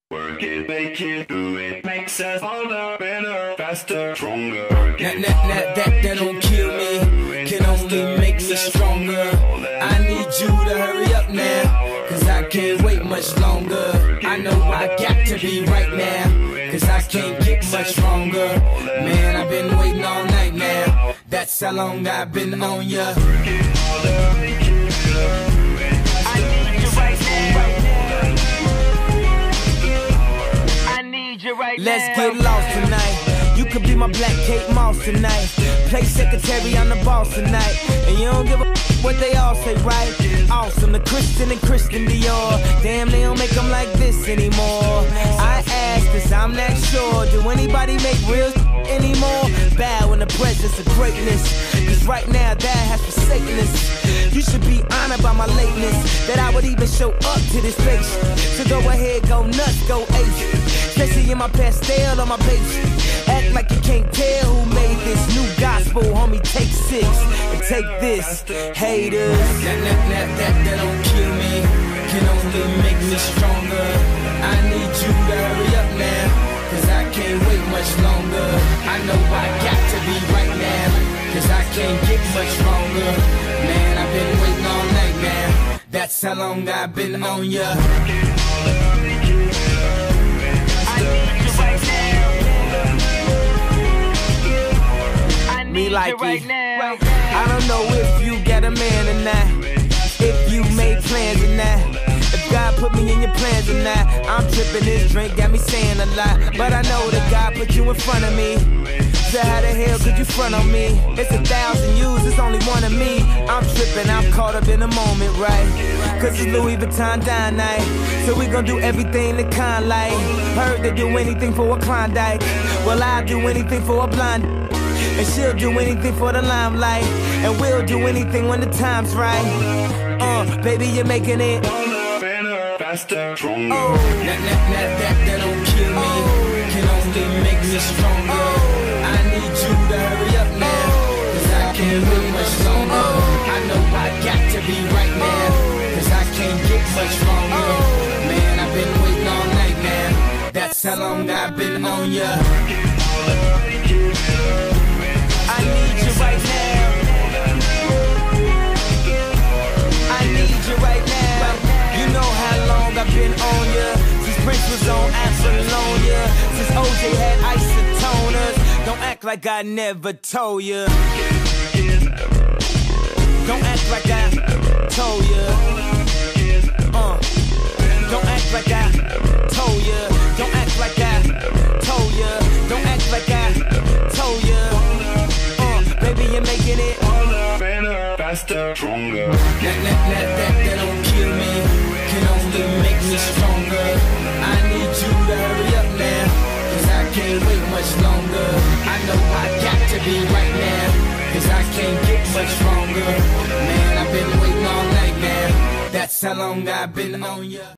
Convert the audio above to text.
Work it, make it, do it, makes us harder, better, faster, stronger. That don't kill me, can only make me stronger. I need you to hurry up now, cause I can't wait much longer. I know I got to be right now, cause I can't get much stronger. Man, I've been waiting all night now, that's how long I've been on ya. Let's get lost tonight. You could be my black Kate Moss tonight. Play secretary, I'm the boss tonight. And you don't give a what they all say, right? Awesome, the Christian and Christian Dior. Damn, they don't make them like this anymore. I ask, cause I'm not sure. Do anybody make real anymore? Bow in the presence of greatness, cause right now that has forsaken us. You should be honored by my lateness, that I would even show up to this place. So go ahead, go nuts, go ape. Especially in my pastel on my page. Act like you can't tell who made this new gospel, homie. Take 6 and take this, haters. That don't kill me, can only make me stronger. I need you to hurry up now, cause I can't wait much longer. I know I got to be right now, cause I can't get much stronger. Man, I've been waiting all night now, that's how long I've been on ya. Me like it right now. I don't know if you got a man or not, if you made plans or not, if God put me in your plans or not. I'm tripping, this drink got me saying a lot, but I know that God put you in front of me. So how the hell could you front on me? It's 1,000 yous, it's only one of me. I'm tripping, I'm caught up in the moment, right? Cause it's Louis Vuitton dine night, so we gon' do everything the kind like. Heard they do anything for a Klondike, well I'll do anything for a blonde. And she'll do anything for the limelight, and we'll do anything when the time's right. Baby, you're making it Better, faster, stronger. That don't kill me, can only make me stronger. I need you to hurry up now, cause I can't wait much longer. I know I got to be right now, cause I can't get much stronger. Man, I've been waiting all night now, that's how long I've been on ya. I need you right now, I need you right now. You know how long I've been on ya, since Prince was on Apollonia, since OJ had isotoners. Don't act like I never told ya, don't act like I told ya, don't act like I told ya, don't act like I told ya, don't act like I told ya. Baby, you're making it better, faster, stronger. That don't kill me, can only make me stronger. I need you to hurry up now, cause I can't wait much longer. I know I got to be right now, cause I can't get much stronger. Man, I've been waiting all night now, that's how long I've been on ya.